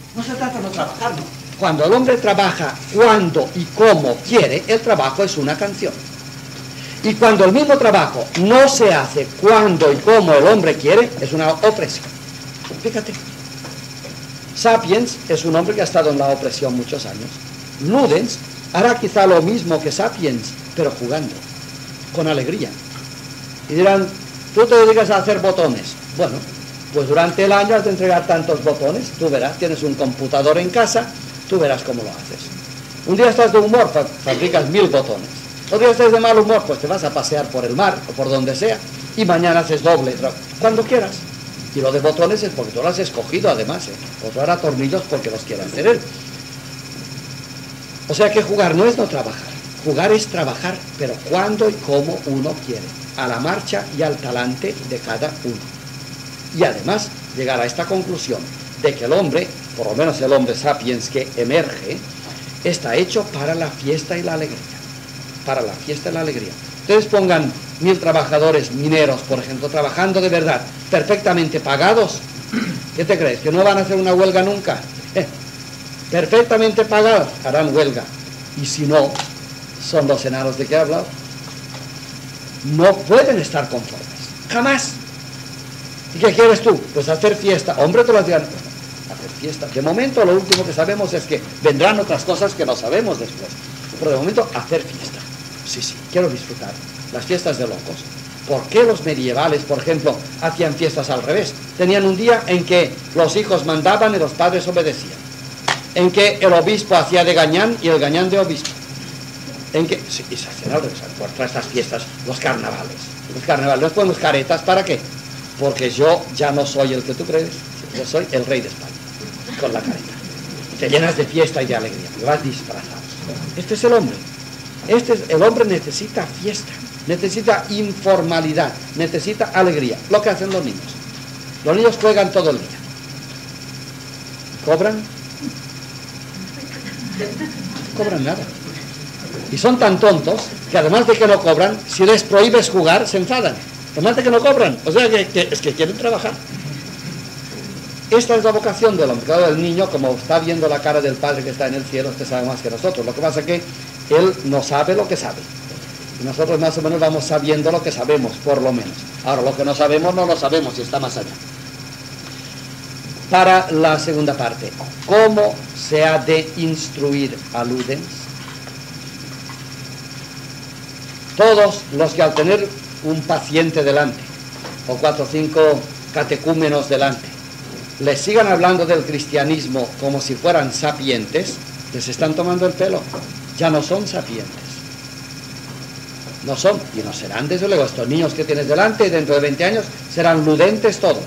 No se trata de no trabajar, no. Cuando el hombre trabaja cuando y cómo quiere, el trabajo es una canción. Y cuando el mismo trabajo no se hace cuando y como el hombre quiere, es una opresión. Fíjate. Sapiens es un hombre que ha estado en la opresión muchos años. Ludens hará quizá lo mismo que Sapiens, pero jugando, con alegría. Y dirán, tú te dedicas a hacer botones. Bueno, pues durante el año has de entregar tantos botones, tú verás, tienes un computador en casa, tú verás cómo lo haces. Un día estás de humor, fabricas 1000 botones. Otro día estás de mal humor, pues te vas a pasear por el mar o por donde sea, y mañana haces doble, cuando quieras. Y lo de botones es porque tú lo has escogido además, Otro hará tornillos porque los quiere hacer él. O sea que jugar no es no trabajar. Jugar es trabajar, pero cuando y cómo uno quiere, a la marcha y al talante de cada uno. Y además llegar a esta conclusión de que el hombre, por lo menos el hombre sapiens que emerge, está hecho para la fiesta y la alegría. Para la fiesta y la alegría. Ustedes pongan 1000 trabajadores mineros, por ejemplo, trabajando de verdad, perfectamente pagados. ¿Qué te crees? ¿Que no van a hacer una huelga nunca? Perfectamente pagados, harán huelga. Y si no, son los enanos de que he hablado. No pueden estar conformes. Jamás. ¿Y qué quieres tú? Pues hacer fiesta. Hombre, te lo dirán. Hacer fiesta. De momento, lo último que sabemos es que vendrán otras cosas que no sabemos después. Pero de momento, hacer fiesta. Sí, quiero disfrutar. Las fiestas de locos. ¿Por qué los medievales, por ejemplo, hacían fiestas al revés? Tenían un día en que los hijos mandaban y los padres obedecían. En que el obispo hacía de gañán y el gañán de obispo. En que, sí, y se hacían al revés, por todas estas fiestas, los carnavales. Los carnavales, les ponemos caretas, ¿para qué? Porque yo ya no soy el que tú crees, yo soy el rey de España, con la careta. Te llenas de fiesta y de alegría, te vas disfrazado. Este es el hombre. El hombre necesita fiesta, necesita informalidad, necesita alegría. Lo que hacen los niños. Los niños juegan todo el día. ¿Cobran? No cobran nada. Y son tan tontos que además de que no cobran, si les prohíbes jugar, se enfadan. Además de que no cobran. O sea, es que quieren trabajar. Esta es la vocación del hombre. Claro, el niño, como está viendo la cara del Padre que está en el cielo, usted sabe más que nosotros. Lo que pasa es que él no sabe lo que sabe. Y nosotros más o menos vamos sabiendo lo que sabemos, por lo menos. Ahora, lo que no sabemos, no lo sabemos y está más allá. Para la segunda parte, ¿cómo se ha de instruir a Ludens? Todos los que al tener un paciente delante, o 4 o 5 catecúmenos delante, les sigan hablando del cristianismo como si fueran sapientes, les están tomando el pelo. Ya no son sapientes. No son, y no serán desde luego. Estos niños que tienes delante, dentro de 20 años, serán ludentes todos.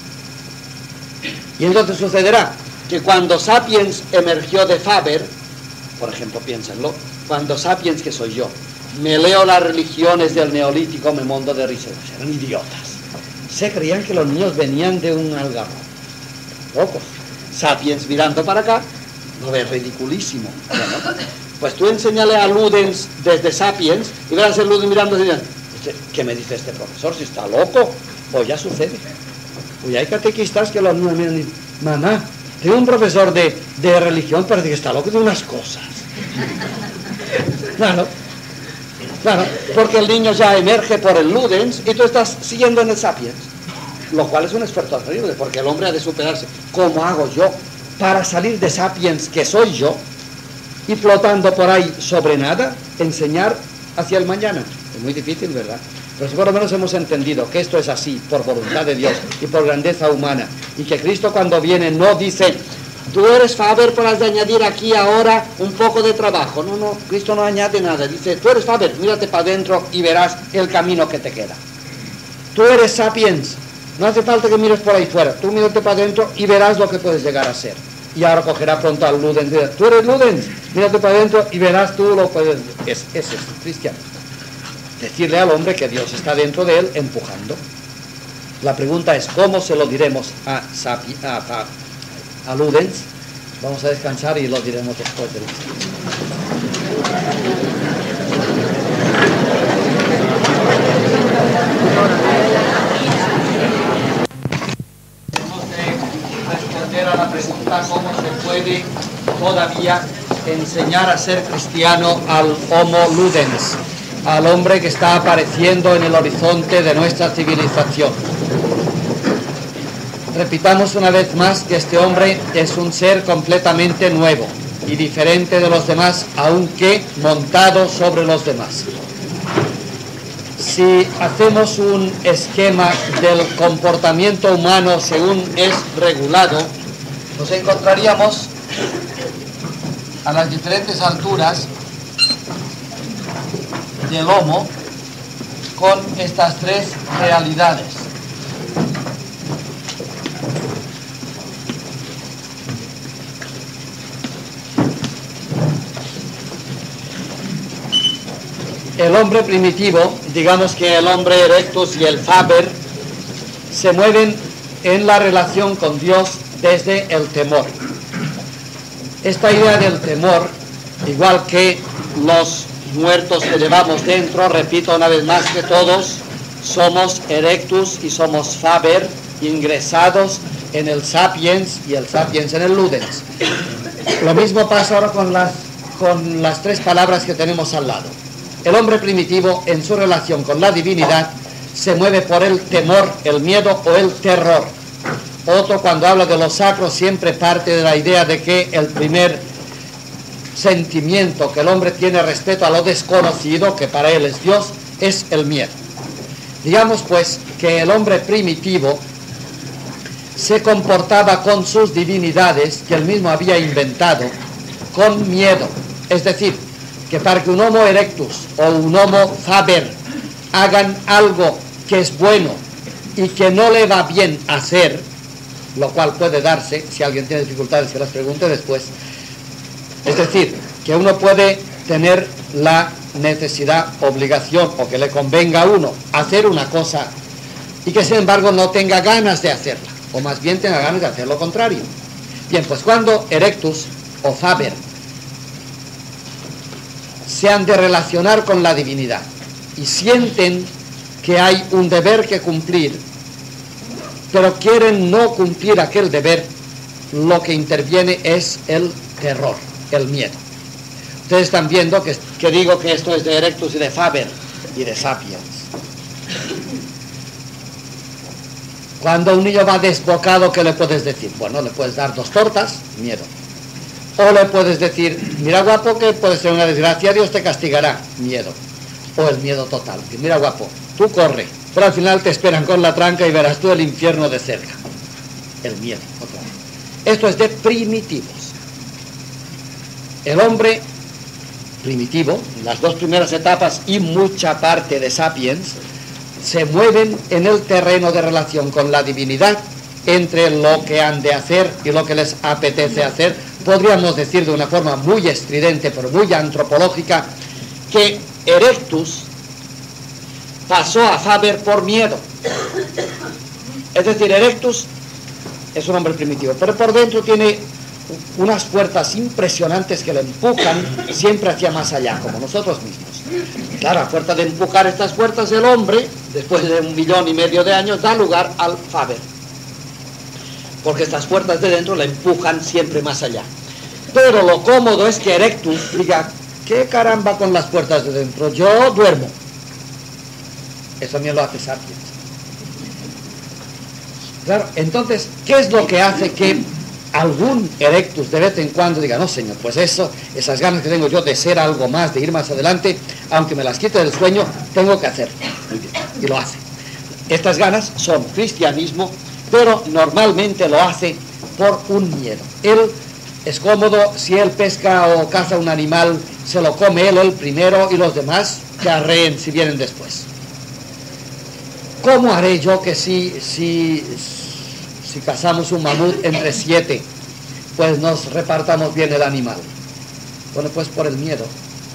Y entonces sucederá que cuando Sapiens emergió de Faber, por ejemplo, piénsenlo, cuando Sapiens, que soy yo, me leo las religiones del Neolítico, me mondo de risa. Eran idiotas. Se creían que los niños venían de un algarrobo. Pocos. Sapiens mirando para acá, lo ves ridiculísimo. Bueno, pues tú enséñale a Ludens desde Sapiens y verás el Ludens mirando y dirán, ¿qué me dice este profesor? Si está loco. Pues ya sucede. Pues hay catequistas que los niños miran y dicen, mamá, tengo un profesor de religión, parece que está loco de unas cosas. Claro, porque el niño ya emerge por el Ludens y tú estás siguiendo en el Sapiens. Lo cual es un esfuerzo terrible, porque el hombre ha de superarse. ¿Cómo hago yo para salir de Sapiens, que soy yo, y flotando por ahí sobre nada, enseñar hacia el mañana? Es muy difícil, ¿verdad? Pero si por lo menos hemos entendido que esto es así, por voluntad de Dios y por grandeza humana, y que Cristo cuando viene no dice, tú eres Faber, pero has de añadir aquí ahora un poco de trabajo. No, Cristo no añade nada. Dice, tú eres Faber, mírate para adentro y verás el camino que te queda. Tú eres Sapiens. No hace falta que mires por ahí fuera. Tú mírate para adentro y verás lo que puedes llegar a ser. Y ahora cogerá pronto al Ludens y dirá, tú eres Ludens, mírate para adentro y verás tú lo que puedes. Ese es cristiano. Decirle al hombre que Dios está dentro de él empujando. La pregunta es, ¿cómo se lo diremos a Ludens? Vamos a descansar y lo diremos después del responder a la pregunta. pregunta cómo se puede todavía enseñar a ser cristiano al Homo Ludens, al hombre que está apareciendo en el horizonte de nuestra civilización. Repitamos una vez más que este hombre es un ser completamente nuevo y diferente de los demás, aunque montado sobre los demás. Si hacemos un esquema del comportamiento humano según es regulado, nos encontraríamos a las diferentes alturas del Homo con estas tres realidades. El hombre primitivo, digamos que el hombre erectus y el faber, se mueven en la relación con Dios desde el temor. Esta idea del temor, igual que los muertos que llevamos dentro, repito una vez más que todos somos erectus y somos faber, ingresados en el sapiens y el sapiens en el ludens. Lo mismo pasa ahora con las tres palabras que tenemos al lado. El hombre primitivo, en su relación con la divinidad, se mueve por el temor, el miedo o el terror. Otro, cuando habla de lo sacro, siempre parte de la idea de que el primer sentimiento que el hombre tiene respecto a lo desconocido, que para él es Dios, es el miedo. Digamos pues que el hombre primitivo se comportaba con sus divinidades, que él mismo había inventado, con miedo. Es decir, que para que un Homo erectus o un Homo faber hagan algo que es bueno y que no le va bien hacer, lo cual puede darse, si alguien tiene dificultades que las pregunte después, es decir, que uno puede tener la necesidad, obligación o que le convenga a uno hacer una cosa y que sin embargo no tenga ganas de hacerla, o más bien tenga ganas de hacer lo contrario. Bien, pues cuando erectus o faber se han de relacionar con la divinidad y sienten que hay un deber que cumplir, pero quieren no cumplir aquel deber, lo que interviene es el terror, el miedo. Ustedes están viendo que digo que esto es de erectus y de faber y de sapiens. Cuando un niño va desbocado, ¿qué le puedes decir? Bueno, le puedes dar 2 tortas, miedo. O le puedes decir, mira guapo, que puede ser una desgracia, Dios te castigará, miedo. O el miedo total, que mira guapo, tú corre, pero al final te esperan con la tranca y verás tú el infierno de cerca. El miedo, otra vez. Esto es de primitivos. El hombre primitivo, las 2 primeras etapas y mucha parte de sapiens, se mueven en el terreno de relación con la divinidad, entre lo que han de hacer y lo que les apetece hacer. Podríamos decir de una forma muy estridente, pero muy antropológica, que erectus pasó a faber por miedo. Es decir, erectus es un hombre primitivo, pero por dentro tiene unas fuerzas impresionantes que le empujan siempre hacia más allá, como nosotros mismos. Claro, a fuerza de empujar estas fuerzas, el hombre, después de 1,5 millones de años, da lugar al faber, porque estas fuerzas de dentro le empujan siempre más allá. Pero lo cómodo es que erectus diga, ¿qué caramba con las puertas de dentro? Yo duermo. Eso también lo hace sapiens. Claro, entonces, ¿qué es lo que hace que algún erectus de vez en cuando diga, no señor, pues eso, esas ganas que tengo yo de ser algo más, de ir más adelante, aunque me las quite del sueño, tengo que hacerlo? Muy bien, y lo hace. Estas ganas son cristianismo, pero normalmente lo hace por un miedo. Él es cómodo, si él pesca o caza un animal, se lo come él el primero y los demás que arreen si vienen después. ¿Cómo haré yo que si cazamos un mamut entre 7, pues nos repartamos bien el animal? Bueno, pues por el miedo,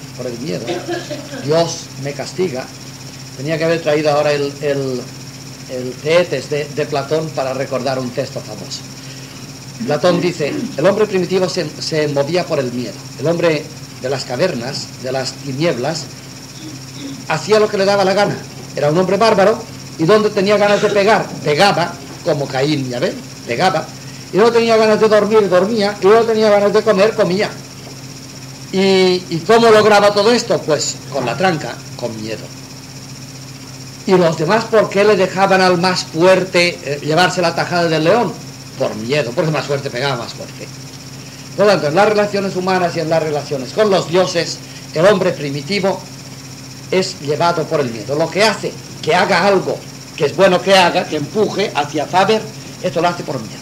Dios me castiga. Tenía que haber traído ahora el Teetes de Platón para recordar un texto famoso. Platón dice, el hombre primitivo se movía por el miedo. El hombre de las cavernas, de las tinieblas, hacía lo que le daba la gana. Era un hombre bárbaro y donde tenía ganas de pegar, pegaba, como Caín, ya ven, pegaba. y no tenía ganas de dormir, dormía, y no tenía ganas de comer, comía. ¿Y cómo lograba todo esto? Pues con la tranca, con miedo. ¿Y los demás por qué le dejaban al más fuerte llevarse la tajada del león? Por miedo, porque más fuerte pegaba más fuerte. Por lo tanto, en las relaciones humanas y en las relaciones con los dioses, el hombre primitivo es llevado por el miedo. Lo que hace que haga algo que es bueno que haga, que empuje hacia Faber, esto lo hace por miedo.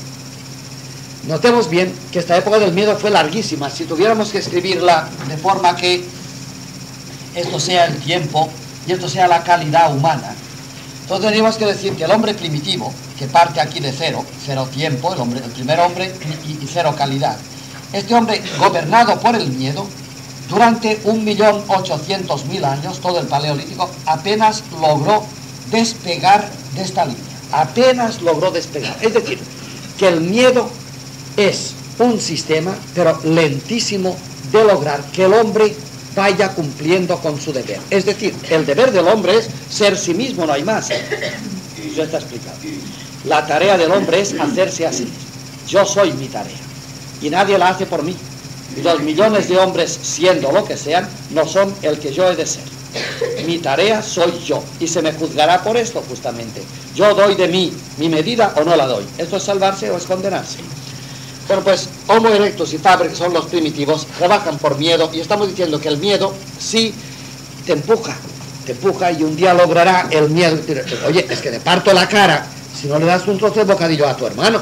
Notemos bien que esta época del miedo fue larguísima. Si tuviéramos que escribirla de forma que esto sea el tiempo y esto sea la calidad humana, entonces tendríamos que decir que el hombre primitivo, que parte aquí de cero tiempo, el primer hombre y cero calidad, este hombre gobernado por el miedo, durante 1.800.000 años, todo el Paleolítico, apenas logró despegar de esta línea. Apenas logró despegar. Es decir, que el miedo es un sistema, pero lentísimo, de lograr que el hombre vaya cumpliendo con su deber. Es decir, el deber del hombre es ser sí mismo, no hay más. Eso está explicado. La tarea del hombre es hacerse a sí mismo. Yo soy mi tarea. Y nadie la hace por mí. Y los millones de hombres, siendo lo que sean, no son el que yo he de ser. Mi tarea soy yo. Y se me juzgará por esto, justamente. Yo doy de mí mi medida o no la doy. ¿Esto es salvarse o es condenarse? Bueno, pues Homo erectus y Faber, que son los primitivos, trabajan por miedo, y estamos diciendo que el miedo sí te empuja y un día logrará el miedo. Oye, es que le parto la cara si no le das un trozo de bocadillo a tu hermano.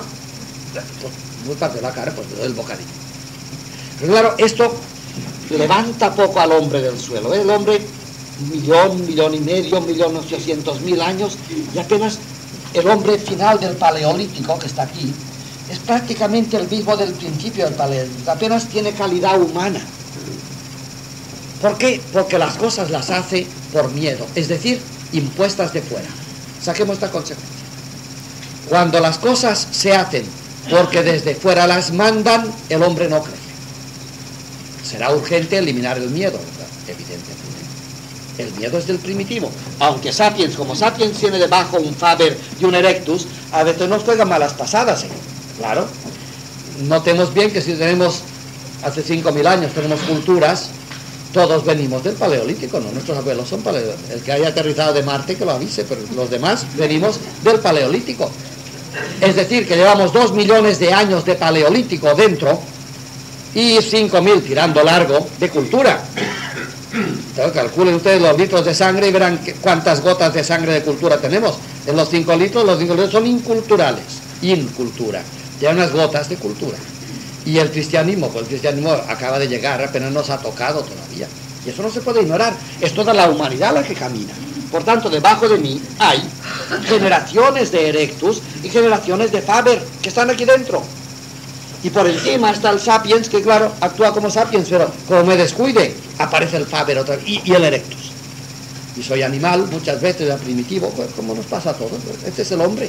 No parte la cara, pues le doy el bocadillo. Pero claro, esto levanta poco al hombre del suelo. El hombre, 1.500.000, 1.800.000 años, y apenas el hombre final del Paleolítico, que está aquí, es prácticamente el mismo del principio del Paleolítico, apenas tiene calidad humana. ¿Por qué? Porque las cosas las hace por miedo, es decir, impuestas de fuera. Saquemos esta consecuencia. Cuando las cosas se hacen porque desde fuera las mandan, el hombre no crece. Será urgente eliminar el miedo, ¿verdad? Evidentemente. El miedo es del primitivo. Aunque Sapiens, como Sapiens tiene debajo un Faber y un Erectus, a veces nos juegan malas pasadas, ¿eh? Claro. Notemos bien que si tenemos, hace 5.000 años, tenemos culturas, todos venimos del Paleolítico, ¿no? Nuestros abuelos son paleolíticos. El que haya aterrizado de Marte que lo avise, pero los demás venimos del Paleolítico. Es decir, que llevamos 2 millones de años de Paleolítico dentro y 5.000 tirando largo de cultura. Entonces, calculen ustedes los litros de sangre y verán cuántas gotas de sangre de cultura tenemos. En los 5 litros, los 5 litros son inculturales. Incultura. Ya unas gotas de cultura. Y el cristianismo, pues el cristianismo acaba de llegar, apenas nos ha tocado todavía. Y eso no se puede ignorar. Es toda la humanidad la que camina. Por tanto, debajo de mí hay generaciones de Erectus y generaciones de Faber que están aquí dentro. Y por encima está el Sapiens, que claro, actúa como Sapiens, pero como me descuide, aparece el Faber otra vez, y el Erectus. Y soy animal, muchas veces ya primitivo, pues como nos pasa a todos. Este es el hombre.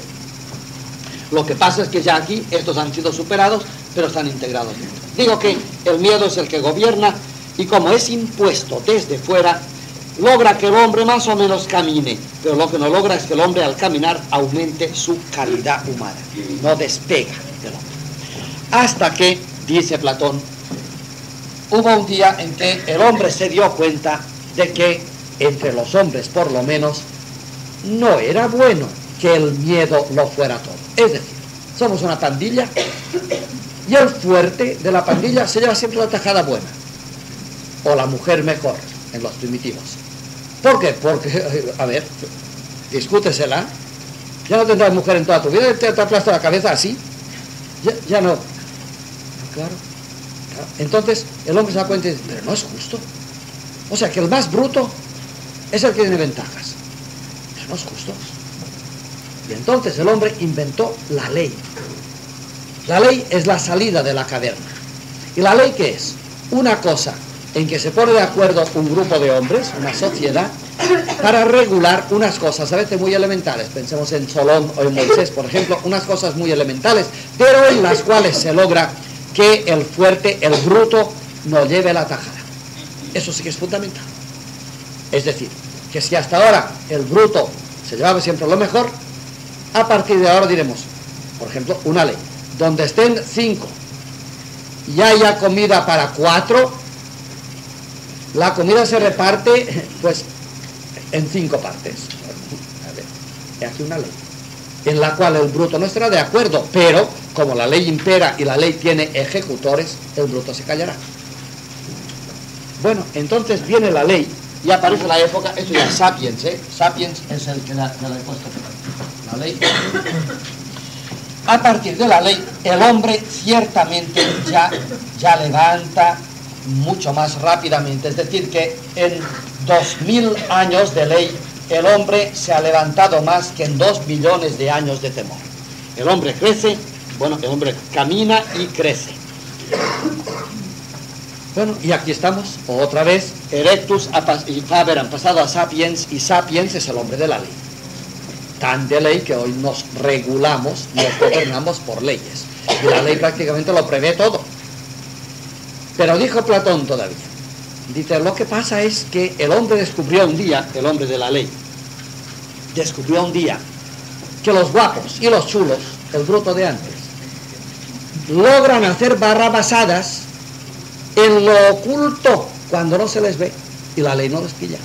Lo que pasa es que ya aquí estos han sido superados, pero están integrados dentro. Digo que el miedo es el que gobierna, y como es impuesto desde fuera, logra que el hombre más o menos camine, pero lo que no logra es que el hombre al caminar aumente su calidad humana, no despega del hombre. Hasta que, dice Platón, hubo un día en que el hombre se dio cuenta de que entre los hombres, por lo menos, no era bueno que el miedo lo fuera todo. Es decir, somos una pandilla y el fuerte de la pandilla se lleva siempre la tajada buena, o la mujer mejor en los primitivos. ¿Por qué? Porque, a ver, discútesela, ya no tendrás mujer en toda tu vida, te aplasta la cabeza así, ya no. Claro. Entonces el hombre se da cuenta y dice, pero no es justo. O sea que el más bruto es el que tiene ventajas. Pero no es justo. Y entonces el hombre inventó la ley. La ley es la salida de la caverna. ¿Y la ley qué es? Una cosa en que se pone de acuerdo un grupo de hombres, una sociedad, para regular unas cosas a veces muy elementales. Pensemos en Solón o en Moisés, por ejemplo, unas cosas muy elementales, pero en las cuales se logra que el fuerte, el bruto, no lleve la tajada. Eso sí que es fundamental. Es decir, que si hasta ahora el bruto se llevaba siempre lo mejor, a partir de ahora diremos, por ejemplo, una ley. donde estén 5 y haya comida para 4, la comida se reparte pues en 5 partes. A ver, hay aquí una ley en la cual el bruto no estará de acuerdo, pero como la ley impera y la ley tiene ejecutores, el bruto se callará. Bueno, entonces viene la ley y aparece la época, esto ya es Sapiens, Sapiens es el que le he puesto por ahí. La ley. A partir de la ley, el hombre ciertamente ya levanta mucho más rápidamente, es decir, que en 2000 años de ley, el hombre se ha levantado más que en 2 millones de años de temor. El hombre crece, bueno, el hombre camina y crece. Bueno, y aquí estamos, otra vez, Erectus y Faber han pasado a Sapiens, y Sapiens es el hombre de la ley. Tan de ley que hoy nos regulamos, nos gobernamos por leyes. Y la ley prácticamente lo prevé todo. Pero dijo Platón todavía, dice, lo que pasa es que el hombre descubrió un día, el hombre de la ley, descubrió un día que los guapos y los chulos, el bruto de antes, logran hacer barrabasadas en lo oculto cuando no se les ve y la ley no les pilla.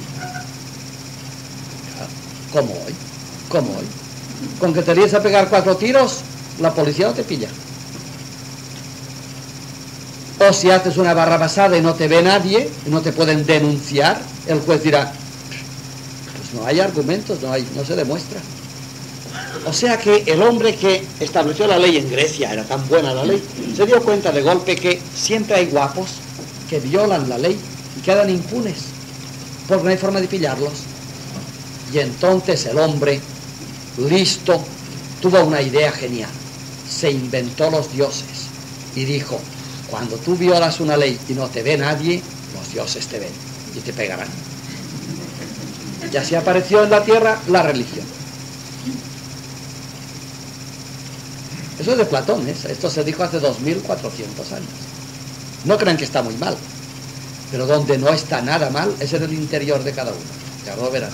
Como hoy, como hoy. Con que te vienes a pegar 4 tiros, la policía no te pilla. O si haces una barrabasada y no te ve nadie, y no te pueden denunciar, el juez dirá, pues no hay argumentos, no se demuestra. O sea que el hombre que estableció la ley en Grecia, era tan buena la ley, se dio cuenta de golpe que siempre hay guapos que violan la ley y quedan impunes, porque no hay forma de pillarlos. Y entonces el hombre, listo, tuvo una idea genial. Se inventó los dioses y dijo, cuando tú violas una ley y no te ve nadie, los dioses te ven y te pegarán. Y así apareció en la tierra la religión. Eso es de Platón, esto se dijo hace 2400 años. No crean que está muy mal, pero donde no está nada mal es en el interior de cada uno. Ya lo verán.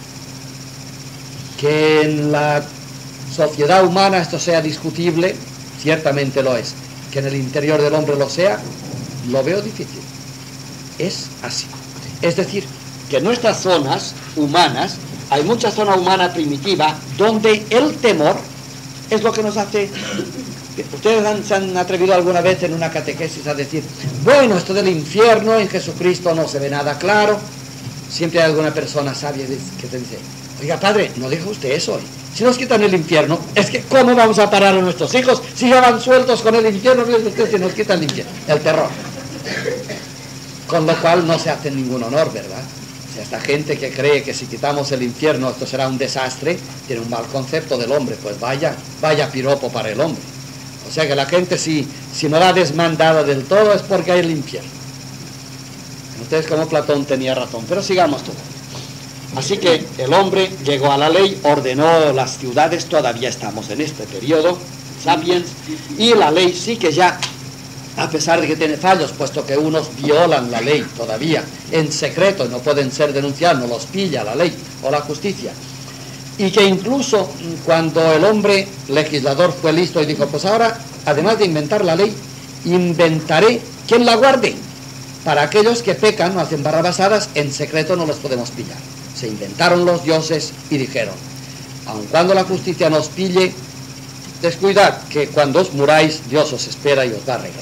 Que en la sociedad humana esto sea discutible, ciertamente lo es. Que en el interior del hombre lo sea, lo veo difícil. Es así. Es decir, que en nuestras zonas humanas, hay mucha zona humana primitiva donde el temor es lo que nos hace... Ustedes se han atrevido alguna vez en una catequesis a decir, bueno, esto del infierno, en Jesucristo no se ve nada claro. Siempre hay alguna persona sabia que te dice, oiga, padre, no diga usted eso hoy. Si nos quitan el infierno, es que ¿cómo vamos a parar a nuestros hijos si ya van sueltos con el infierno? Fíjense ustedes, si nos quitan el infierno, el terror. Con lo cual no se hace ningún honor, ¿verdad? O sea, esta gente que cree que si quitamos el infierno esto será un desastre, tiene un mal concepto del hombre. Pues vaya piropo para el hombre. O sea que la gente si no la desmandada del todo es porque hay el infierno. Entonces, como Platón tenía razón, pero sigamos todo. Así que el hombre llegó a la ley, ordenó las ciudades, todavía estamos en este periodo, Sapiens, y la ley sí que ya, a pesar de que tiene fallos, puesto que unos violan la ley todavía en secreto, no pueden ser denunciados, no los pilla la ley o la justicia, y que incluso cuando el hombre legislador fue listo y dijo, pues ahora, además de inventar la ley, inventaré quien la guarde. Para aquellos que pecan o hacen barrabasadas, en secreto no los podemos pillar. Se inventaron los dioses y dijeron, aun cuando la justicia nos pille, descuidad que cuando os muráis, Dios os espera y os va a arreglar.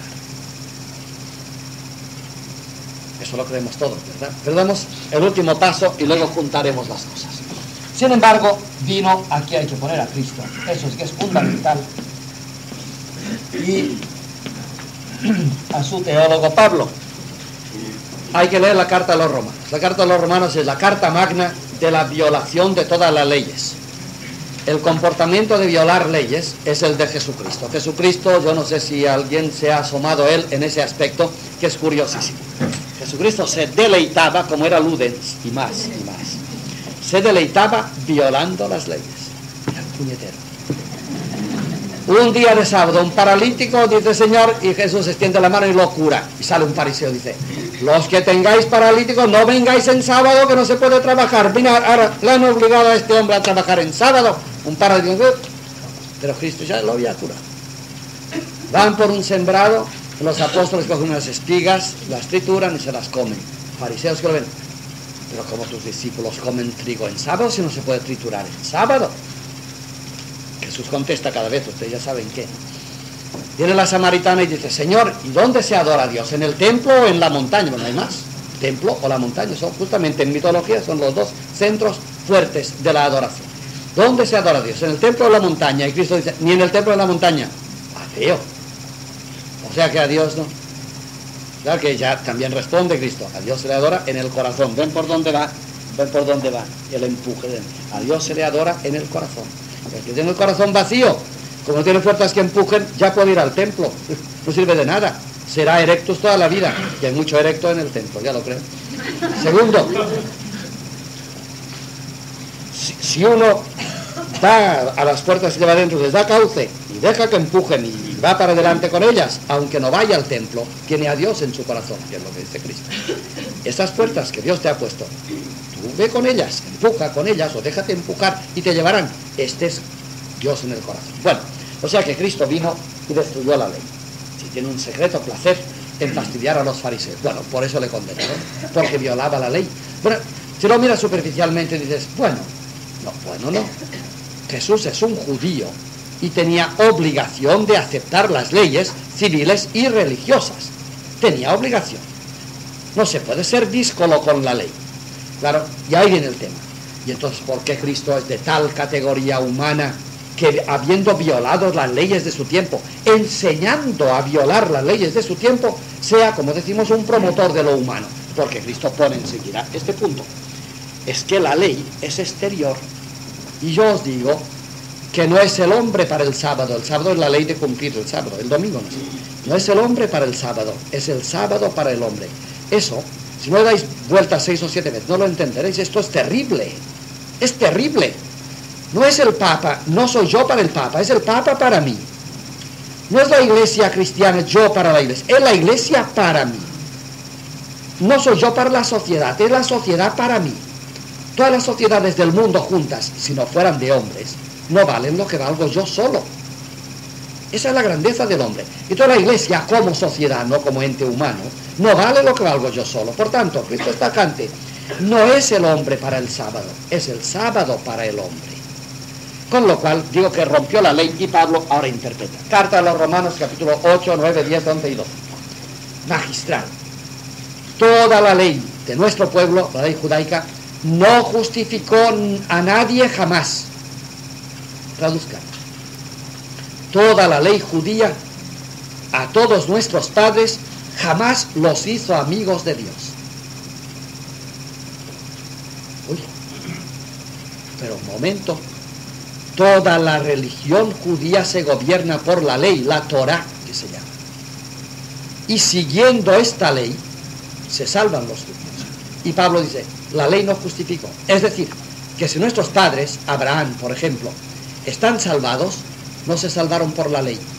Eso lo creemos todos, ¿verdad? Pero damos el último paso y luego juntaremos las cosas. Sin embargo, vino, aquí hay que poner a Cristo, eso es que es fundamental, y a su teólogo Pablo. Hay que leer la carta a los romanos. La carta a los romanos es la carta magna de la violación de todas las leyes. El comportamiento de violar leyes es el de Jesucristo. Jesucristo, yo no sé si alguien se ha asomado a él en ese aspecto, que es curiosísimo. Jesucristo se deleitaba, como era Ludens, y más, se deleitaba violando las leyes. Era un puñetero. Un día de sábado, un paralítico dice Señor, y Jesús extiende la mano y lo cura. Y sale un fariseo, dice, los que tengáis paralíticos, no vengáis en sábado que no se puede trabajar. Mira, ahora le han obligado a este hombre a trabajar en sábado. Un paralítico, pero Cristo ya lo había curado. Van por un sembrado, los apóstoles cogen unas espigas, las trituran y se las comen. Fariseos que lo ven. Pero como tus discípulos comen trigo en sábado, si no se puede triturar en sábado. Jesús contesta cada vez, ustedes ya saben qué. Viene la samaritana y dice, Señor, ¿y dónde se adora a Dios? ¿En el templo o en la montaña? Bueno, no hay más. Templo o la montaña, son justamente en mitología son los dos centros fuertes de la adoración. ¿Dónde se adora a Dios? ¿En el templo o la montaña? Y Cristo dice, ni en el templo o en la montaña. Ateo. O sea que a Dios no. Claro que ya también responde Cristo, a Dios se le adora en el corazón. ¿Ven por dónde va? ¿Ven por dónde va? El empuje. A Dios se le adora en el corazón. El que tiene el corazón vacío, como no tiene fuerzas que empujen, ya puede ir al templo. No sirve de nada. Será erectus toda la vida. Y hay mucho erecto en el templo, ya lo creo. Segundo, si uno va a las puertas y lleva adentro, les da cauce y deja que empujen y va para adelante con ellas, aunque no vaya al templo, tiene a Dios en su corazón, que es lo que dice Cristo. Estas puertas que Dios te ha puesto, tú ve con ellas, empuja con ellas o déjate empujar y te llevarán. Este es Dios en el corazón. Bueno, o sea que Cristo vino y destruyó la ley. Si tiene un secreto placer en fastidiar a los fariseos, bueno, por eso le condenaron, porque violaba la ley. Bueno, si lo miras superficialmente dices, bueno, no. Jesús es un judío y tenía obligación de aceptar las leyes civiles y religiosas. Tenía obligación. No se puede ser díscolo con la ley. Claro, y ahí viene el tema. Y entonces, ¿por qué Cristo es de tal categoría humana que, habiendo violado las leyes de su tiempo, enseñando a violar las leyes de su tiempo, sea, como decimos, un promotor de lo humano? Porque Cristo pone enseguida este punto. Es que la ley es exterior. Y yo os digo que no es el hombre para el sábado es la ley de cumplir el sábado, el domingo no es. No es el hombre para el sábado, es el sábado para el hombre. Eso, si no le dais vueltas 6 o 7 veces, no lo entenderéis. Esto es terrible, es terrible. No es el Papa, no soy yo para el Papa, es el Papa para mí. No es la iglesia cristiana, yo para la iglesia, es la iglesia para mí. No soy yo para la sociedad, es la sociedad para mí. Todas las sociedades del mundo juntas, si no fueran de hombres, no valen lo que valgo yo solo. Esa es la grandeza del hombre. Y toda la iglesia como sociedad, no como ente humano, no vale lo que valgo yo solo. Por tanto, Cristo es tajante. No es el hombre para el sábado, es el sábado para el hombre. Con lo cual, digo que rompió la ley y Pablo ahora interpreta. Carta a los Romanos, capítulo 8, 9, 10, 11 y 12. Magistral. Toda la ley de nuestro pueblo, la ley judaica, no justificó a nadie jamás. Traduzcan. Toda la ley judía, a todos nuestros padres, jamás los hizo amigos de Dios. Uy, pero un momento. Toda la religión judía se gobierna por la ley, la Torá, que se llama. Y siguiendo esta ley, se salvan los judíos. Y Pablo dice, la ley no justificó. Es decir, que si nuestros padres, Abraham, por ejemplo, están salvados, no se salvaron por la ley.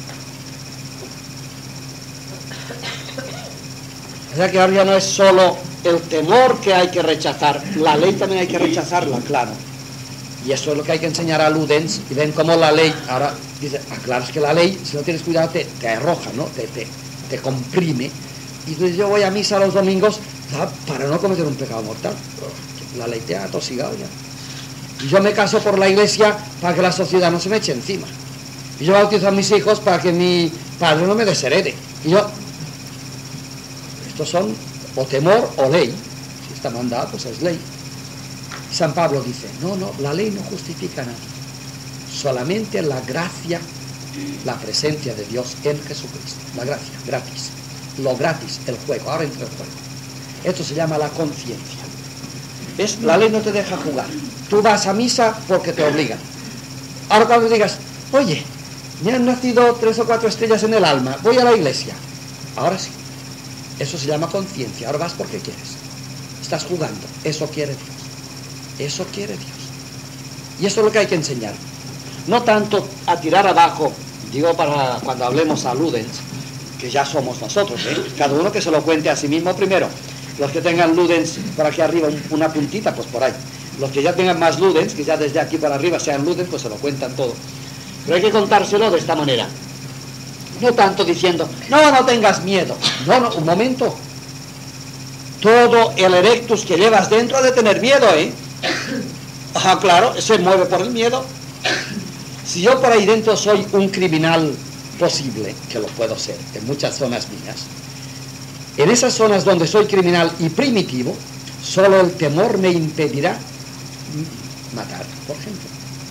O sea que ahora ya no es solo el temor que hay que rechazar, la ley también hay que rechazarla, claro. Y eso es lo que hay que enseñar a Ludens, y ven cómo la ley, ahora dice, claro, es que la ley, si no tienes cuidado, te arroja, ¿no? Te comprime. Y entonces yo voy a misa los domingos para no cometer un pecado mortal. La ley te ha atosigado ya. Y yo me caso por la iglesia para que la sociedad no se me eche encima. Y yo bautizo a mis hijos para que mi padre no me desherede. Y yo... Estos son o temor o ley. Si está mandada, pues es ley. San Pablo dice, no, la ley no justifica a nadie. Solamente la gracia, la presencia de Dios en Jesucristo. La gracia, gratis. Lo gratis, el juego. Ahora entra el juego. Esto se llama la conciencia. ¿Ves? La ley no te deja jugar. Tú vas a misa porque te obligan. Ahora cuando digas, oye, me han nacido 3 o 4 estrellas en el alma, voy a la iglesia. Ahora sí. Eso se llama conciencia. Ahora vas porque quieres. Estás jugando. Eso quiere Dios. Eso quiere Dios. Y eso es lo que hay que enseñar. No tanto a tirar abajo, digo para cuando hablemos a Ludens, que ya somos nosotros, ¿eh? Cada uno que se lo cuente a sí mismo primero. Los que tengan Ludens por aquí arriba, una puntita, pues por ahí. Los que ya tengan más Ludens, que ya desde aquí para arriba sean Ludens, pues se lo cuentan todo. Pero hay que contárselo de esta manera. No tanto diciendo, no tengas miedo. No, un momento. Todo el erectus que llevas dentro ha de tener miedo, ¿eh? Ah, claro, se mueve por el miedo. Si yo por ahí dentro soy un criminal posible, que lo puedo ser en muchas zonas mías, en esas zonas donde soy criminal y primitivo, solo el temor me impedirá matar, por ejemplo.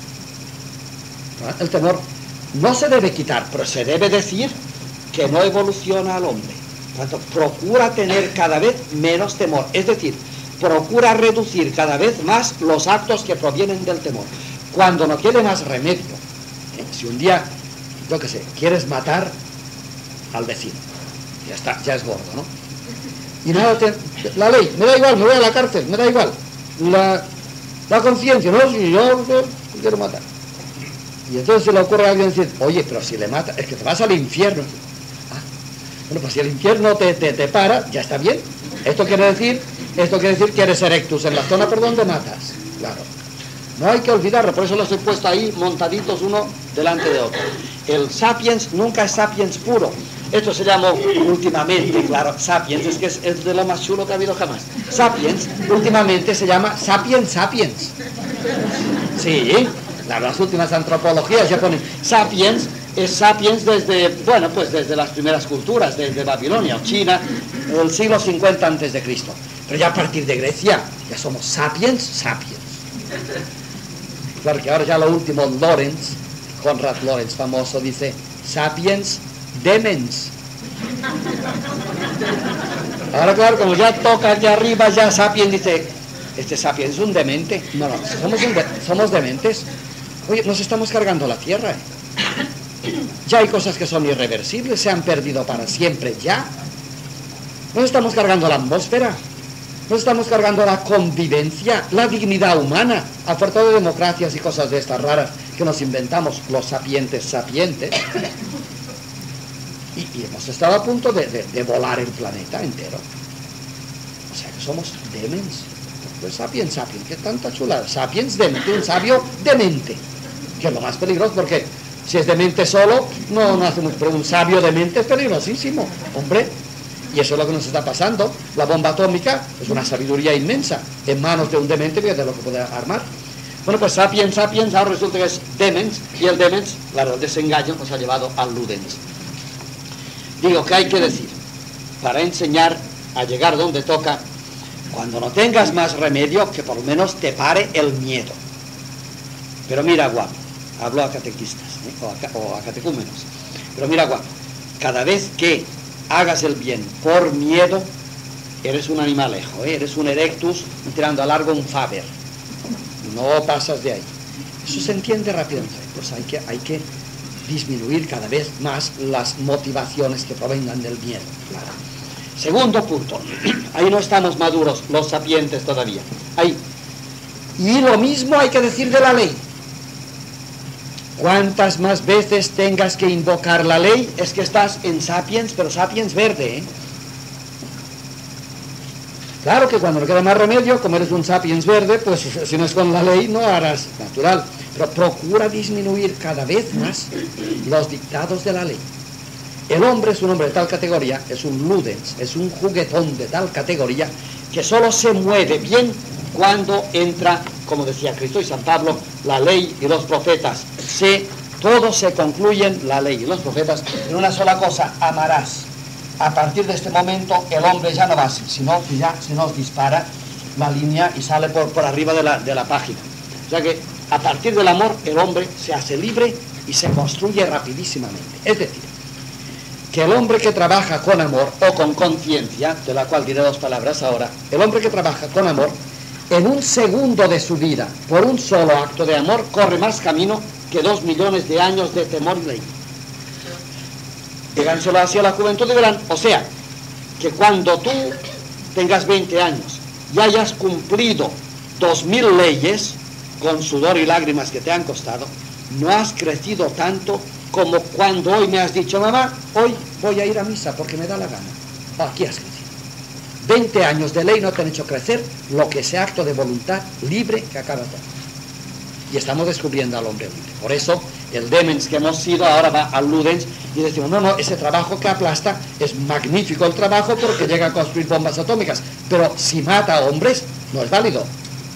El temor no se debe quitar, pero se debe decir que no evoluciona al hombre. Por tanto, procura tener cada vez menos temor, es decir, procura reducir cada vez más los actos que provienen del temor. Cuando no quede más remedio, si un día, yo qué sé, quieres matar al vecino, ya está, ya es gordo, ¿no? Y nada, la ley, me da igual, me voy a la cárcel, me da igual. La conciencia, no, si yo quiero matar. Y entonces se le ocurre a alguien decir, oye, pero si le mata, es que te vas al infierno. Ah, bueno, pues si el infierno te para, ya está bien. Esto quiere decir que eres erectus en la zona por donde matas. Claro. No hay que olvidarlo, por eso los he puesto ahí montaditos uno delante de otro. El sapiens nunca es sapiens puro. Esto se llamó últimamente, claro, sapiens, es que es de lo más chulo que ha habido jamás. Sapiens, últimamente se llama sapiens sapiens. Sí, las últimas antropologías ya ponen sapiens, es sapiens desde, bueno, pues desde las primeras culturas, desde Babilonia o China, el siglo 50 a.C. Pero ya a partir de Grecia, ya somos sapiens sapiens. Claro que ahora ya lo último, Konrad Lorenz, famoso, dice sapiens demens. Ahora claro, como ya toca allá arriba, ya sapiens dice, este sapiens es un demente. No, somos dementes. Oye, nos estamos cargando la tierra, ¿eh? Ya hay cosas que son irreversibles, se han perdido para siempre ya. Nos estamos cargando la atmósfera, nos estamos cargando la convivencia, la dignidad humana, a fuerza de democracias y cosas de estas raras que nos inventamos los sapientes sapientes. Y hemos estado a punto de volar el planeta entero. O sea que somos demens. Pues sapiens sapiens, qué tanta chulada. Sapiens demente, un sabio demente, que es lo más peligroso, porque si es demente solo, no hace mucho, pero un sabio demente es peligrosísimo, hombre. Y eso es lo que nos está pasando. La bomba atómica es una sabiduría inmensa en manos de un demente, fíjate lo que puede armar. Bueno, pues sapiens sapiens, ahora resulta que es demens, y el demens, claro, el desengaño nos ha llevado al ludens. Digo, ¿qué hay que decir? Para enseñar a llegar donde toca, cuando no tengas más remedio, que por lo menos te pare el miedo. Pero mira, guapo, hablo a catequistas, o a catecúmenos, pero mira, guapo, cada vez que hagas el bien por miedo, eres un animalejo, eres un erectus, y tirando a largo un faber. No pasas de ahí. Eso se entiende rápidamente. Pues hay que disminuir cada vez más las motivaciones que provengan del miedo. Claro. Segundo punto, ahí no estamos maduros, los sapientes todavía. Ahí. Y lo mismo hay que decir de la ley. Cuantas más veces tengas que invocar la ley, es que estás en sapiens, pero sapiens verde, ¿eh? Claro que cuando no queda más remedio, como eres un sapiens verde, pues si no es con la ley, no harás natural. Pero procura disminuir cada vez más los dictados de la ley. El hombre es un hombre de tal categoría, es un ludens, es un juguetón de tal categoría, que solo se mueve bien cuando entra, como decía Cristo y San Pablo, la ley y los profetas. Todos se concluyen, la ley y los profetas, en una sola cosa: amarás. A partir de este momento el hombre ya no va así, sino que ya se nos dispara la línea y sale por arriba de la página. O sea que a partir del amor el hombre se hace libre y se construye rapidísimamente. Es decir, que el hombre que trabaja con amor o con conciencia, de la cual diré dos palabras ahora, el hombre que trabaja con amor, en un segundo de su vida, por un solo acto de amor, corre más camino que 2 millones de años de temor y ley. Díganselo hacia la juventud y verán, o sea, que cuando tú tengas 20 años y hayas cumplido 2000 leyes, con sudor y lágrimas que te han costado, no has crecido tanto como cuando hoy me has dicho, mamá, hoy voy a ir a misa porque me da la gana. Aquí has crecido. 20 años de ley no te han hecho crecer lo que ese acto de voluntad libre que acaba de hacer. Y estamos descubriendo al hombre libre. Por eso el demens que hemos sido, ahora va al ludens y decimos, no, ese trabajo que aplasta es magnífico el trabajo porque llega a construir bombas atómicas, pero si mata a hombres no es válido.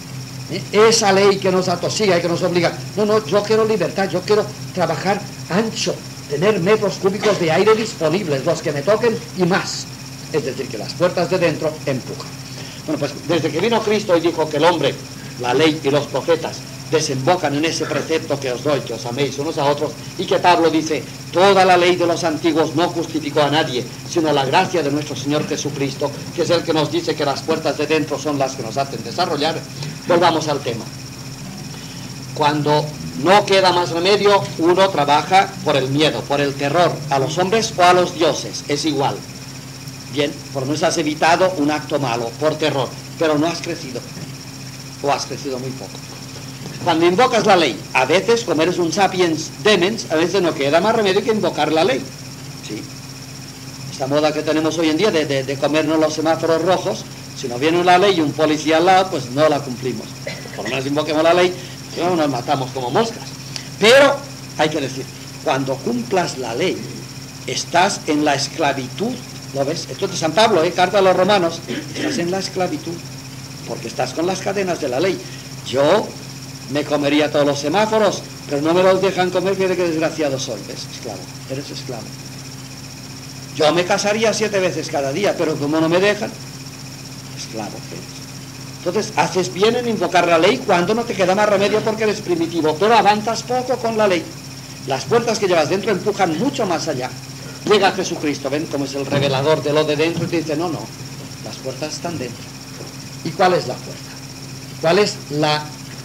Esa ley que nos atosiga y que nos obliga, no, yo quiero libertad, yo quiero trabajar ancho, tener metros cúbicos de aire disponibles, los que me toquen y más. Es decir, que las puertas de dentro empujan. Bueno, pues desde que vino Cristo y dijo que el hombre, la ley y los profetas desembocan en ese precepto que os doy, que os améis unos a otros, y que Pablo dice, toda la ley de los antiguos no justificó a nadie, sino la gracia de nuestro Señor Jesucristo, que es el que nos dice que las puertas de dentro son las que nos hacen desarrollar. Volvamos al tema. Cuando no queda más remedio, uno trabaja por el miedo, por el terror, a los hombres o a los dioses, es igual. Bien, por lo menos has evitado un acto malo, por terror, pero no has crecido, o has crecido muy poco. Cuando invocas la ley, a veces, como eres un sapiens demens, a veces no queda más remedio que invocar la ley. ¿Sí? Esta moda que tenemos hoy en día de comernos los semáforos rojos, si no viene una ley y un policía al lado, pues no la cumplimos. Por lo menos invoquemos la ley, si no nos matamos como moscas. Pero, hay que decir, cuando cumplas la ley, estás en la esclavitud. ¿Lo ves? Esto es de San Pablo, carta a los romanos. Estás en la esclavitud, porque estás con las cadenas de la ley. Yo me comería todos los semáforos, pero no me los dejan comer, fíjate qué desgraciado soy. ¿Ves? Esclavo, eres esclavo. Yo me casaría 7 veces cada día, pero como no me dejan, esclavo eres. Entonces, haces bien en invocar la ley cuando no te queda más remedio porque eres primitivo, pero avanzas poco con la ley. Las puertas que llevas dentro empujan mucho más allá. Llega Jesucristo, ven cómo es el revelador de lo de dentro, y te dice, no, las puertas están dentro. ¿Y cuál es la puerta? ¿Cuál es la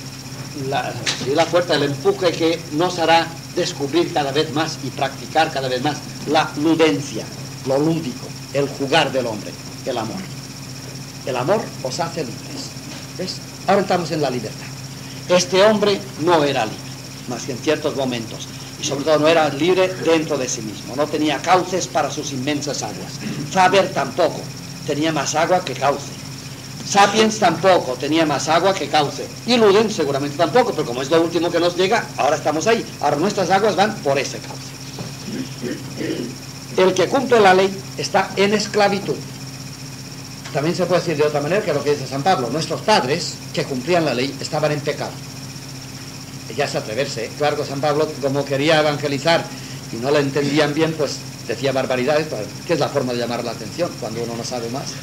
puerta, el empuje que nos hará descubrir cada vez más y practicar cada vez más la ludencia, lo lúdico, el jugar del hombre, el amor? El amor os hace libres. ¿Ves? Ahora estamos en la libertad. Este hombre no era libre, más que en ciertos momentos. Y sobre todo no era libre dentro de sí mismo. No tenía cauces para sus inmensas aguas. Faber tampoco. Tenía más agua que cauce. Sapiens tampoco. Tenía más agua que cauce. Y Ludens seguramente tampoco. Pero como es lo último que nos llega, ahora estamos ahí. Ahora nuestras aguas van por ese cauce. El que cumple la ley está en esclavitud. También se puede decir de otra manera que lo que dice San Pablo. Nuestros padres que cumplían la ley estaban en pecado. Ya es atreverse, claro que San Pablo, como quería evangelizar y no le entendían bien, pues decía barbaridades, que es la forma de llamar la atención cuando uno no sabe más.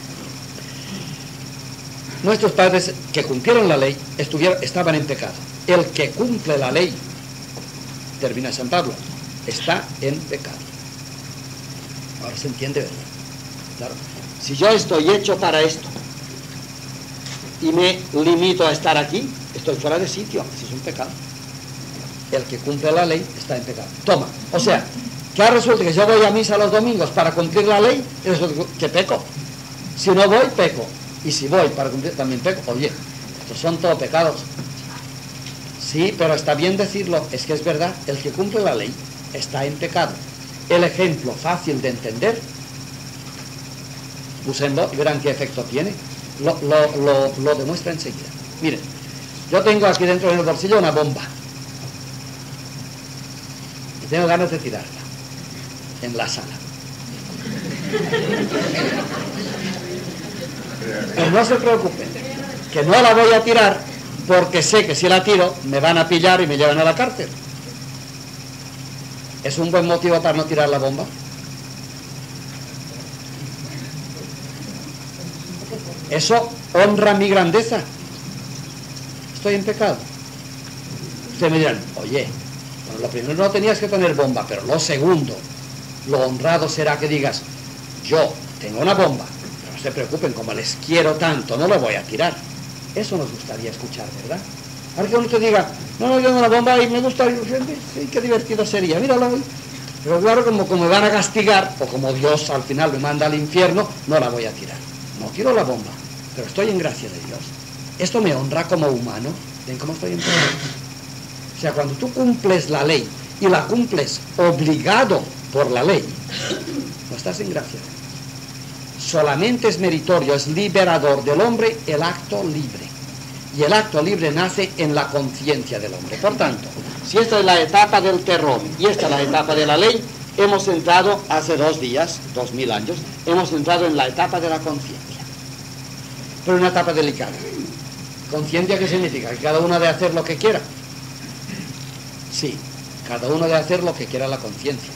Nuestros padres que cumplieron la ley estaban en pecado. El que cumple la ley, termina San Pablo, está en pecado. Ahora se entiende, ¿verdad? Claro. Si yo estoy hecho para esto y me limito a estar aquí, estoy fuera de sitio, eso es un pecado. El que cumple la ley está en pecado. Toma, o sea, que resulta que yo voy a misa los domingos para cumplir la ley, eso que peco. Si no voy, peco. Y si voy para cumplir, también peco. Oye, estos son todos pecados. Sí, pero está bien decirlo, es que es verdad, el que cumple la ley está en pecado. El ejemplo fácil de entender, úsenlo y verán qué efecto tiene. Lo demuestra enseguida. Miren, yo tengo aquí dentro del bolsillo una bomba y tengo ganas de tirarla en la sala. Pero no se preocupen, que no la voy a tirar porque sé que si la tiro me van a pillar y me llevan a la cárcel. ¿Es un buen motivo para no tirar la bomba? Eso honra mi grandeza. Estoy en pecado. Ustedes me dirán, oye, bueno, lo primero no tenías que tener bomba, pero lo segundo, lo honrado será que digas, yo tengo una bomba, pero no se preocupen, como les quiero tanto, no lo voy a tirar. Eso nos gustaría escuchar, ¿verdad? Ahora que uno te diga, no, yo tengo una bomba y me gustaría, sí, qué divertido sería, míralo ahí. Pero claro, como me van a castigar, o como Dios al final me manda al infierno, no la voy a tirar. No tiro la bomba, pero estoy en gracia de Dios. Esto me honra como humano. ¿Ven cómo estoy en pecado? O sea, cuando tú cumples la ley y la cumples obligado por la ley, no estás en gracia. Solamente es meritorio, es liberador del hombre el acto libre. y el acto libre nace en la conciencia del hombre. Por tanto, si esta es la etapa del terror y esta es la etapa de la ley, hemos entrado hace 2 días, 2000 años, hemos entrado en la etapa de la conciencia. Pero una etapa delicada. ¿Conciencia qué significa? Que cada uno debe hacer lo que quiera. Sí, cada uno debe hacer lo que quiera la conciencia.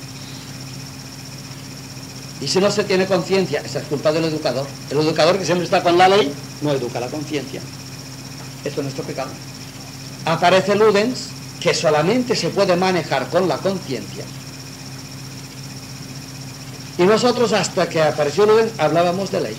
Y si no se tiene conciencia, esa es culpa del educador. El educador que siempre está con la ley, no educa la conciencia. Esto es nuestro pecado. Aparece Ludens, que solamente se puede manejar con la conciencia. Y nosotros, hasta que apareció Ludens, hablábamos de ley.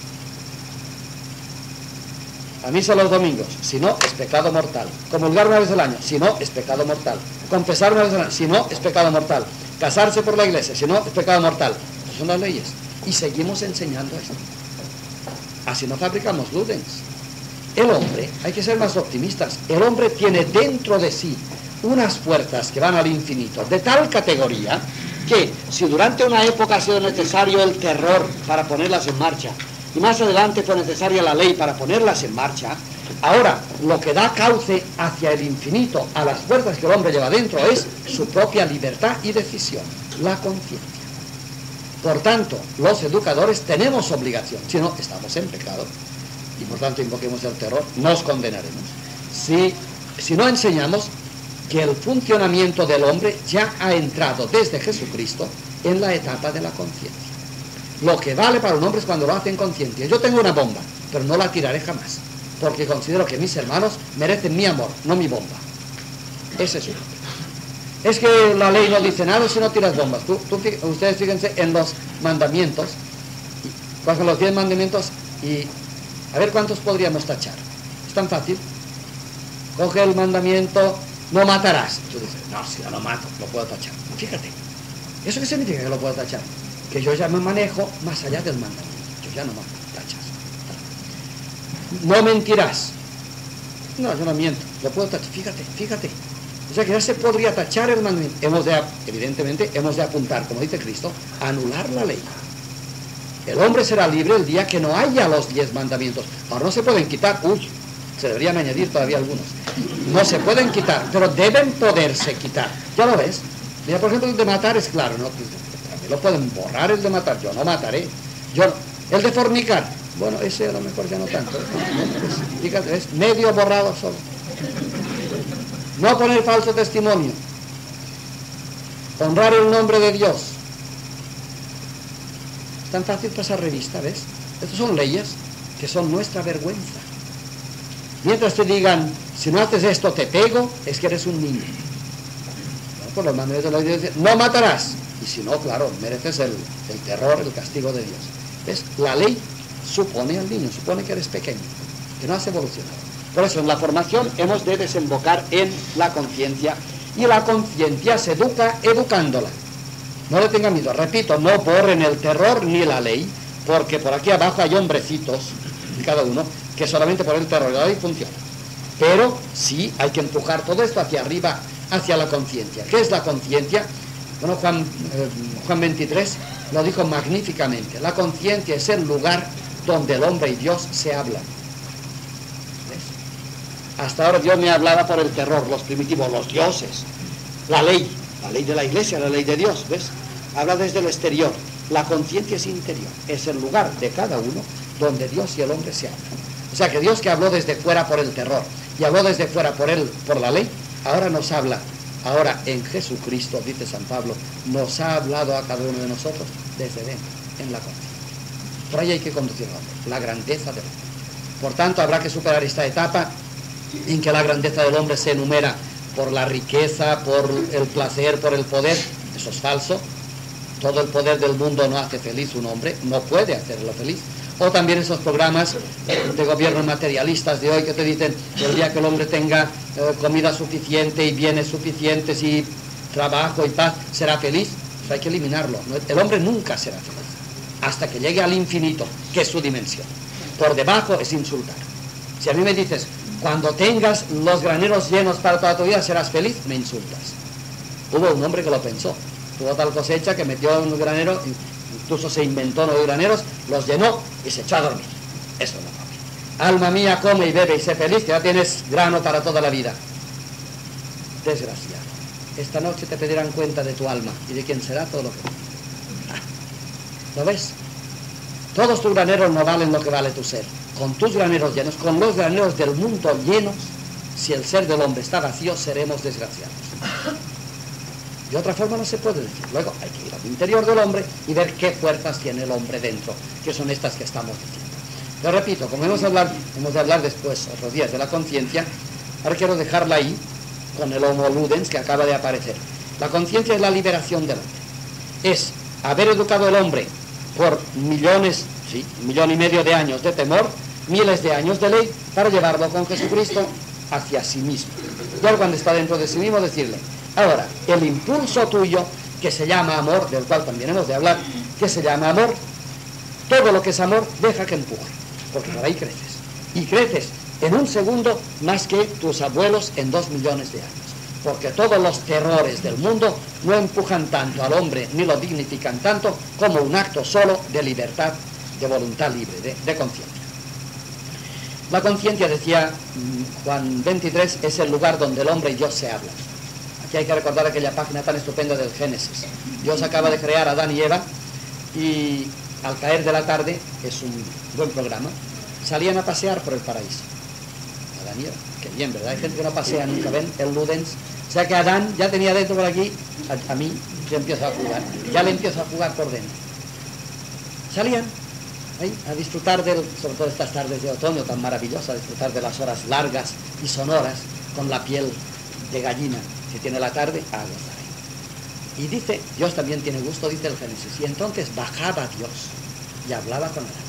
A misa los domingos, si no, es pecado mortal. Comulgar una vez al año, si no, es pecado mortal. Confesar una vez al año, si no, es pecado mortal. Casarse por la iglesia, si no, es pecado mortal. Esas son las leyes. Y seguimos enseñando esto. Así no fabricamos Ludens. El hombre, hay que ser más optimistas, el hombre tiene dentro de sí unas fuerzas que van al infinito, de tal categoría que si durante una época ha sido necesario el terror para ponerlas en marcha, y más adelante fue necesaria la ley para ponerlas en marcha, ahora lo que da cauce hacia el infinito a las fuerzas que el hombre lleva dentro es su propia libertad y decisión, la conciencia. Por tanto, los educadores tenemos obligación, si no, estamos en pecado, y por tanto invoquemos el terror, nos condenaremos. Si no enseñamos que el funcionamiento del hombre ya ha entrado desde Jesucristo en la etapa de la conciencia. Lo que vale para un hombre es cuando lo hace en conciencia. Yo tengo una bomba, pero no la tiraré jamás, porque considero que mis hermanos merecen mi amor, no mi bomba. Ese es un hombre. Es que la ley no dice nada si no tiras bombas. Ustedes fíjense en los mandamientos, cogen los 10 mandamientos y a ver cuántos podríamos tachar. Es tan fácil. Coge el mandamiento, no matarás. Tú dices, no, si yo no mato, lo puedo tachar. Fíjate, ¿eso qué significa que lo puedo tachar? Que yo ya me manejo más allá del mandamiento. Yo ya no mato, tachas. No mentirás. No, yo no miento, lo puedo tachar. Fíjate. O sea que ya se podría tachar el mandamiento. Evidentemente, hemos de apuntar, como dice Cristo, a anular la ley. El hombre será libre el día que no haya los 10 mandamientos. Ahora no se pueden quitar. Se deberían añadir todavía algunos. No se pueden quitar, pero deben poderse quitar. ¿Ya lo ves? Mira, por ejemplo, el de matar es claro, ¿no? También lo pueden borrar el de matar. Yo no mataré. El de fornicar. Bueno, ese a lo mejor ya no tanto. Fíjate, es medio borrado solo. No poner falso testimonio. Honrar el nombre de Dios. Es tan fácil pasar revista, ¿ves? Estas son leyes que son nuestra vergüenza. Mientras te digan, si no haces esto te pego, es que eres un niño. No, por los mandamientos de la ley dice, no matarás. Y si no, claro, mereces el terror, el castigo de Dios. ¿Ves? La ley supone al niño, supone que eres pequeño, que no has evolucionado. Por eso en la formación hemos de desembocar en la conciencia, y la conciencia se educa educándola. No le tengan miedo, repito, no borren el terror ni la ley, porque por aquí abajo hay hombrecitos, cada uno, que solamente por el terror y la ley funciona. Pero sí hay que empujar todo esto hacia arriba, hacia la conciencia. ¿Qué es la conciencia? Bueno, Juan 23 lo dijo magníficamente. La conciencia es el lugar donde el hombre y Dios se hablan. Hasta ahora Dios me hablaba por el terror, los primitivos, los dioses, la ley de la iglesia, la ley de Dios, ¿ves? Habla desde el exterior. La conciencia es interior, es el lugar de cada uno donde Dios y el hombre se hablan. O sea que Dios, que habló desde fuera por el terror y habló desde fuera por la ley, ahora nos habla. Ahora en Jesucristo, dice San Pablo, nos ha hablado a cada uno de nosotros desde dentro, en la conciencia. Por ahí hay que conducir al hombre, la grandeza del hombre. Por tanto, habrá que superar esta etapa en que la grandeza del hombre se enumera por la riqueza, por el placer, por el poder. Eso es falso. Todo el poder del mundo no hace feliz un hombre, no puede hacerlo feliz. O también esos programas de gobierno materialistas de hoy que te dicen que el día que el hombre tenga comida suficiente y bienes suficientes y trabajo y paz, será feliz. Eso hay que eliminarlo. El hombre nunca será feliz hasta que llegue al infinito, que es su dimensión. Por debajo es insultar. Si a mí me dices, cuando tengas los graneros llenos para toda tu vida serás feliz, me insultas. Hubo un hombre que lo pensó. Tuvo tal cosecha que metió en un granero, incluso se inventó nuevos graneros, los llenó y se echó a dormir. Eso no va bien. alma mía, come y bebe y sé feliz, que ya tienes grano para toda la vida. Desgraciado. Esta noche te pedirán cuenta de tu alma y de quién será todo lo que... ¿Lo ves? Todos tus graneros no valen lo que vale tu ser. Con tus graneros llenos, con los graneros del mundo llenos, si el ser del hombre está vacío, seremos desgraciados. De otra forma no se puede decir. Luego hay que ir al interior del hombre y ver qué fuerzas tiene el hombre dentro, que son estas que estamos diciendo. Pero repito, como hemos de hablar después, otros días, de la conciencia, ahora quiero dejarla ahí, con el homo ludens que acaba de aparecer. La conciencia es la liberación del hombre. Es haber educado al hombre por millones, sí, 1,5 millones de años de temor, miles de años de ley, para llevarlo con Jesucristo hacia sí mismo. Y ahora cuando está dentro de sí mismo decirle, ahora, el impulso tuyo, que se llama amor, del cual también hemos de hablar, que se llama amor, todo lo que es amor, deja que empuje, porque por ahí creces. Y creces en un segundo más que tus abuelos en 2 millones de años. Porque todos los terrores del mundo no empujan tanto al hombre, ni lo dignifican tanto, como un acto solo de libertad, de voluntad libre, de conciencia. La conciencia, decía Juan 23, es el lugar donde el hombre y Dios se hablan. Aquí hay que recordar aquella página tan estupenda del Génesis. Dios acaba de crear a Adán y Eva, y al caer de la tarde, es un buen programa, salían a pasear por el paraíso. Adán y Eva, qué bien, ¿verdad? Hay gente que no pasea nunca, ven, el Ludens. O sea que Adán ya tenía dentro por aquí, a mí, ya empiezo a jugar, ya le empiezo a jugar por dentro. Salían ahí a disfrutar sobre todo estas tardes de otoño tan maravillosas, a disfrutar de las horas largas y sonoras, con la piel de gallina que tiene la tarde, a gozar ahí. Y dice, Dios también tiene gusto, dice el Génesis, y entonces bajaba Dios y hablaba con Adán.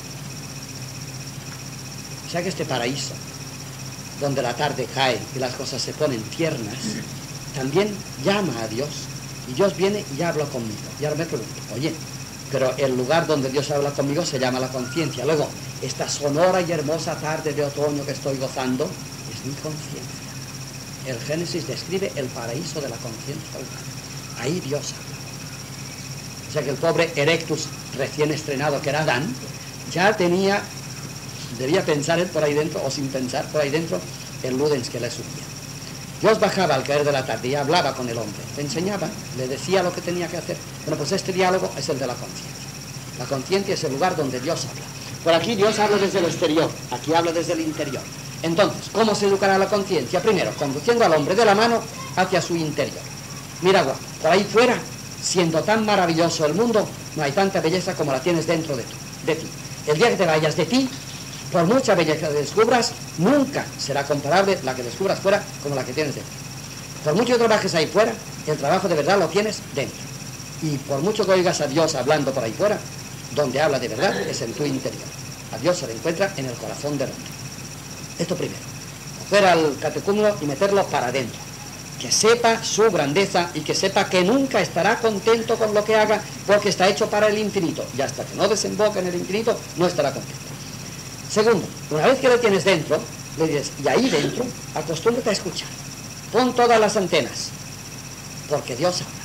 O sea que este paraíso, donde la tarde cae y las cosas se ponen tiernas, también llama a Dios, y Dios viene y habla conmigo. Y ahora me pregunto, oye, pero el lugar donde Dios habla conmigo se llama la conciencia. Luego, esta sonora y hermosa tarde de otoño que estoy gozando es mi conciencia. El Génesis describe el paraíso de la conciencia humana. Ahí Dios habla. O sea que el pobre Erectus, recién estrenado, que era Adán, ya tenía, debía pensar él por ahí dentro, o sin pensar por ahí dentro, el Ludens que le subía. Dios bajaba al caer de la tarde y hablaba con el hombre, le enseñaba, le decía lo que tenía que hacer. Bueno, pues este diálogo es el de la conciencia. La conciencia es el lugar donde Dios habla. Por aquí Dios habla desde el exterior, aquí habla desde el interior. Entonces, ¿cómo se educará la conciencia? Primero, conduciendo al hombre de la mano hacia su interior. Mira, guapo, por ahí fuera, siendo tan maravilloso el mundo, no hay tanta belleza como la tienes dentro de ti. El día que te vayas de ti, por mucha belleza que descubras, nunca será comparable la que descubras fuera como la que tienes dentro. Por mucho que trabajes ahí fuera, el trabajo de verdad lo tienes dentro. Y por mucho que oigas a Dios hablando por ahí fuera, donde habla de verdad es en tu interior. A Dios se le encuentra en el corazón del hombre. Esto primero. Coger al catecúmeno y meterlo para adentro. Que sepa su grandeza y que sepa que nunca estará contento con lo que haga, porque está hecho para el infinito. Y hasta que no desemboque en el infinito, no estará contento. Segundo, una vez que lo tienes dentro, le dices, y ahí dentro, acostúmbrate a escuchar. Pon todas las antenas, porque Dios habla.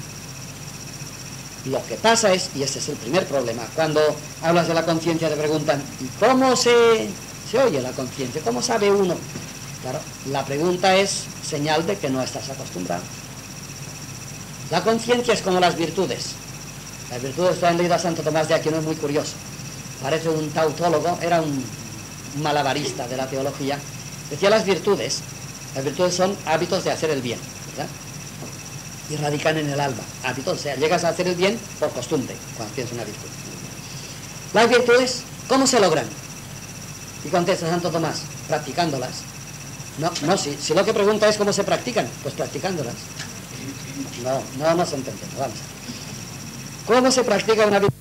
Lo que pasa es, y ese es el primer problema, cuando hablas de la conciencia te preguntan, ¿y cómo se oye la conciencia? ¿Cómo sabe uno? Claro, la pregunta es señal de que no estás acostumbrado. La conciencia es como las virtudes. Las virtudes que han leído a Santo Tomás de Aquino, es muy curioso. Parece un tautólogo, era un malabarista de la teología. Decía las virtudes son hábitos de hacer el bien, ¿verdad? Y radican en el alma, hábitos, o sea, llegas a hacer el bien por costumbre, cuando tienes una virtud. Las virtudes, ¿cómo se logran? Y contesta Santo Tomás, practicándolas. No, si lo que pregunta es cómo se practican, pues practicándolas. No se entiende, vamos. ¿Cómo se practica una virtud?